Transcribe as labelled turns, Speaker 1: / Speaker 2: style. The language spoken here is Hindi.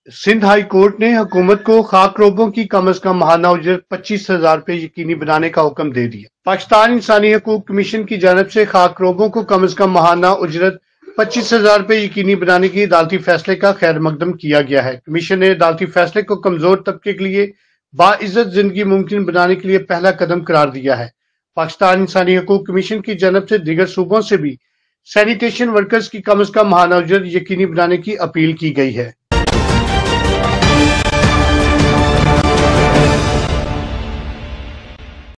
Speaker 1: सिंध हाई कोर्ट ने हुकूमत को खाकरोबों की कम अज कम माहाना उजरत 25,000 रुपए यकीनी बनाने का हुक्म दे दिया। पाकिस्तान इंसानी हकूक कमीशन की जानब से खाकरोबों को कम अज कम माहाना उजरत 25,000 रुपए यकीनी बनाने की अदालती फैसले का खैर मकदम किया गया है। कमीशन ने अदालती फैसले को कमजोर तबके के लिए बाइज्जत जिंदगी मुमकिन बनाने के लिए पहला कदम करार दिया है। पाकिस्तान इंसानी हकूक कमीशन की जानब से दीगर सूबों से भी सैनिटेशन वर्कर्स की कम अज कम माहाना उजरत यकीनी बनाने की अपील की गई है।